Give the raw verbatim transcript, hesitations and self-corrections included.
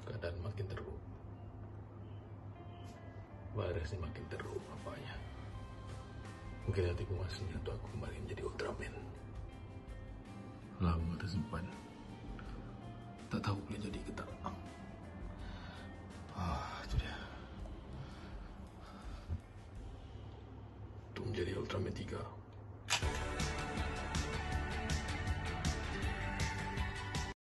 keadaan makin teruk. Virusnya makin teruk apanya. Mungkin hatiku masih nyatu aku kembali menjadi Ultraman. Lama tersimpan. Tak tahu boleh jadi ke tak. Ah, itu dia. Untuk menjadi Ultraman tiga.